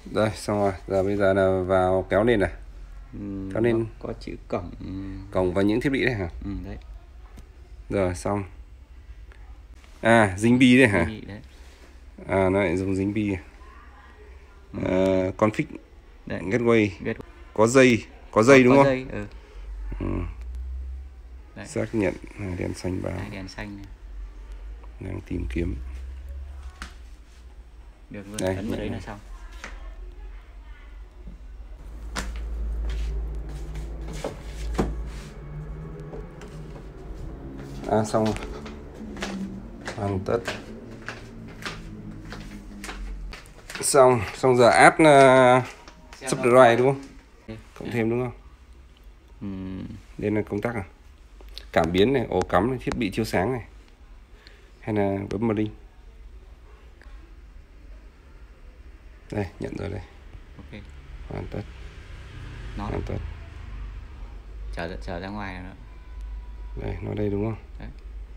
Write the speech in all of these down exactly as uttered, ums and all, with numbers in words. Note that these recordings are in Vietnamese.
Rồi xong rồi, giờ bây giờ là vào kéo lên này. Ừm, Kéo lên có chữ cổng. cổng và những thiết bị đấy hả? Ừ, đấy. Rồi xong. À, dính bi đấy hả? Bi đấy. À, nó lại dùng dính bi. Ừ. Uh, config Đấy. gateway. Gateway. Có dây, có Có, dây đúng có không? dây. Ừ. Ừ. Đấy. Xác nhận à, đèn xanh báo. Đấy, đèn xanh này. Đang tìm kiếm. Được luôn, Đây, ấn vào đấy là xong. À xong rồi. Hoàn tất. Xong, xong giờ add uh, subscribe đúng không? Đây. Cộng thêm đúng không? Ừ. Đây là công tắc à? Cảm biến này, ổ cắm này, thiết bị chiếu sáng này. Hay là bấm vào link. Đây, nhận rồi đây. Ok. Hoàn tất. Nó Hoàn tất. trở trở ra ngoài rồi. Đây, nó đây đúng không? Đấy.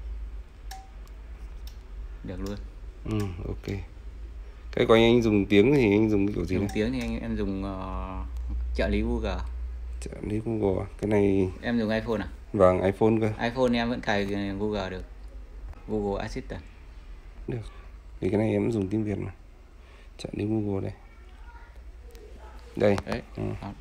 Được luôn. Ừ, ok. Cái của anh, anh dùng tiếng thì anh dùng kiểu gì Dùng đây? tiếng thì anh em dùng uh, trợ lý Google. Trợ lý Google. Cái này Em dùng iPhone à? vâng, iPhone cơ. iPhone em vẫn cài Google được. Google Assistant. Được. Vì cái này em dùng tiếng Việt mà. Trợ lý Google đây. Đây. Đấy. Ừ. Đó.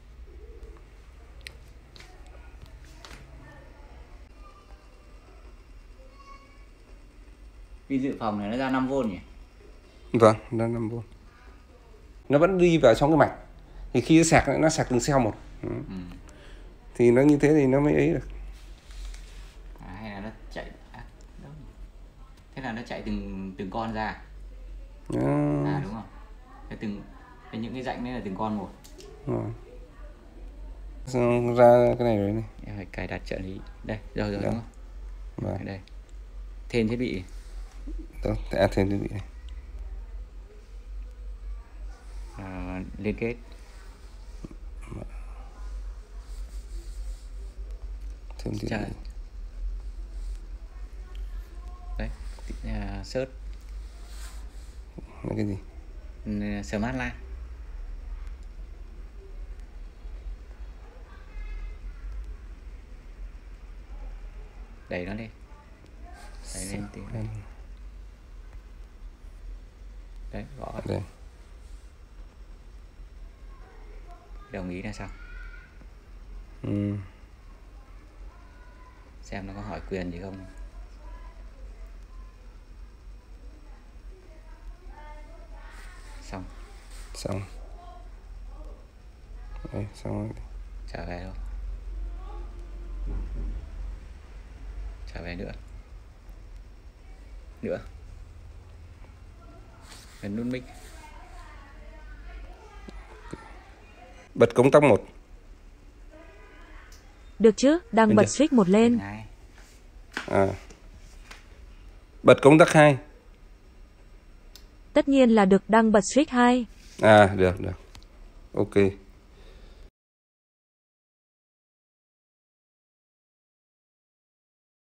Pin dự phòng này nó ra năm vôn nhỉ? Vâng, nó năm vôn. Nó vẫn đi vào trong cái mạch. Thì khi nó sạc nó sạc từng cell một. Ừ. Ừ. Thì nó như thế thì nó mới ấy được. À, hay là nó chạy à, đâu. Thế là nó chạy từng từng con ra. Đó. À đúng không? Cái từng cái những cái rãnh đấy là từng con một. Rồi. Xong ra cái này rồi này. Em phải cài đặt trợ lý. Đây, rồi rồi Đó. đúng không? Vâng. Đây. Thêm thiết bị. Đó, à, thêm thiết bị này. À, liên kết. Thêm thiết Chà. bị. Đấy, uh, search. Là cái gì? Smart Line. Đẩy nó lên. Đẩy lên tí. Đấy, gõ. Đây. Đồng ý là xong. Ừ. Xem nó có hỏi quyền gì không. Xong. Xong. Đây, xong rồi. Trở về đâu. Trở về nữa. Nữa. Ấn nút mic. Bật công tắc một. Được chứ, đang Được bật chưa? switch một lên. À. Bật công tắc hai. Tất nhiên là được, đang bật switch hai. À, được, được. Ok.